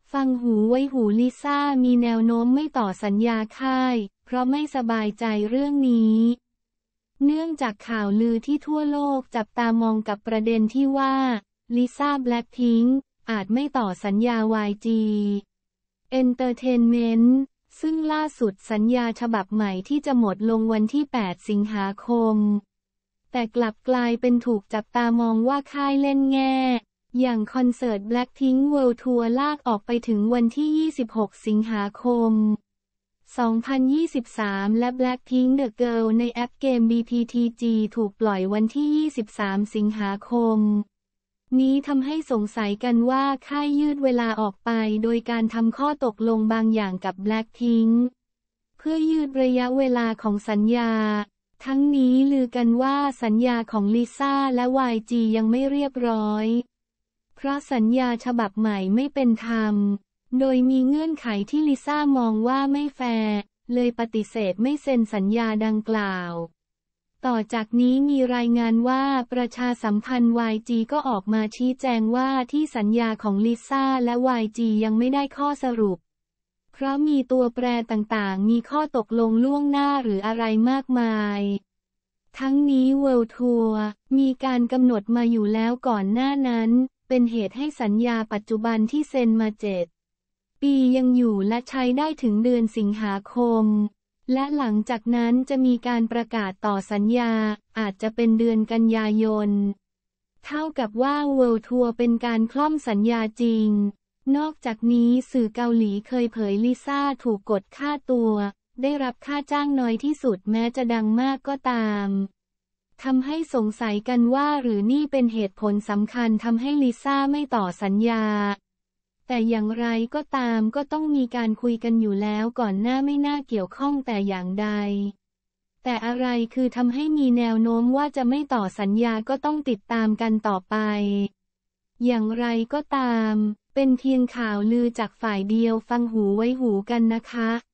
ฟังหูไว้หูลิซ่ามีแนวโน้มไม่ต่อสัญญาค่ายเพราะไม่สบายใจเรื่องนี้เนื่องจากข่าวลือที่ทั่วโลกจับตามองกับประเด็นที่ว่าลิซ่าแบล็คพิงค์อาจไม่ต่อสัญญา YG Entertainment ซึ่งล่าสุดสัญญาฉบับใหม่ที่จะหมดลงวันที่ 8 สิงหาคมแต่กลับกลายเป็นถูกจับตามองว่าค่ายเล่นแง่อย่างคอนเสิร์ต Blackpink World Tour ลากออกไปถึงวันที่ 26 สิงหาคม 2023 และ Blackpink The Girl ในแอปเกม BPTG ถูกปล่อยวันที่ 23 สิงหาคมนี้ทำให้สงสัยกันว่าค่ายยืดเวลาออกไปโดยการทำข้อตกลงบางอย่างกับ Blackpink เพื่อยืดระยะเวลาของสัญญาทั้งนี้ลือกันว่าสัญญาของลิซ่าและ YG ยังไม่เรียบร้อยเพราะสัญญาฉบับใหม่ไม่เป็นธรรมโดยมีเงื่อนไขที่ลิซ่ามองว่าไม่แฟร์เลยปฏิเสธไม่เซ็นสัญญาดังกล่าวต่อจากนี้มีรายงานว่าประชาสัมพันธ์ YG ก็ออกมาชี้แจงว่าที่สัญญาของลิซ่าและ YG ยังไม่ได้ข้อสรุปเพราะมีตัวแปรต่างๆมีข้อตกลงล่วงหน้าหรืออะไรมากมายทั้งนี้ World Tour มีการกำหนดมาอยู่แล้วก่อนหน้านั้นเป็นเหตุให้สัญญาปัจจุบันที่เซ็นมา7 ปียังอยู่และใช้ได้ถึงเดือนสิงหาคมและหลังจากนั้นจะมีการประกาศต่อสัญญาอาจจะเป็นเดือนกันยายนเท่ากับว่า World Tour เป็นการคล่อมสัญญาจริงนอกจากนี้สื่อเกาหลีเคยเผยลิซ่าถูกกดค่าตัวได้รับค่าจ้างน้อยที่สุดแม้จะดังมากก็ตามทำให้สงสัยกันว่าหรือนี่เป็นเหตุผลสำคัญทำให้ลิซ่าไม่ต่อสัญญาแต่อย่างไรก็ตามก็ต้องมีการคุยกันอยู่แล้วก่อนหน้าไม่น่าเกี่ยวข้องแต่อย่างใดแต่อะไรคือทำให้มีแนวโน้มว่าจะไม่ต่อสัญญาก็ต้องติดตามกันต่อไปอย่างไรก็ตามเป็นเพียงข่าวลือจากฝ่ายเดียวฟังหูไว้หูกันนะคะ